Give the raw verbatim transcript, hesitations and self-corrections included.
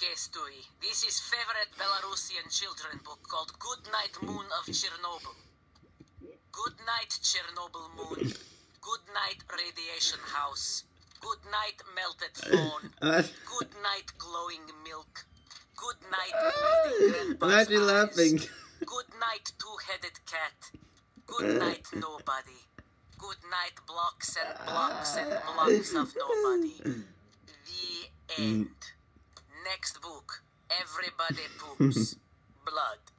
Okay, Stewie. This is favorite Belarusian children book called Good Night Moon of Chernobyl. Good night, Chernobyl moon. Good night, radiation house. Good night, melted phone. Good night, glowing milk. Good night, bleeding I'm actually eyes. laughing. Good night, two-headed cat. Good night, nobody. Good night, blocks and blocks and blocks of nobody. The end. Next book. Everybody poops. Blood.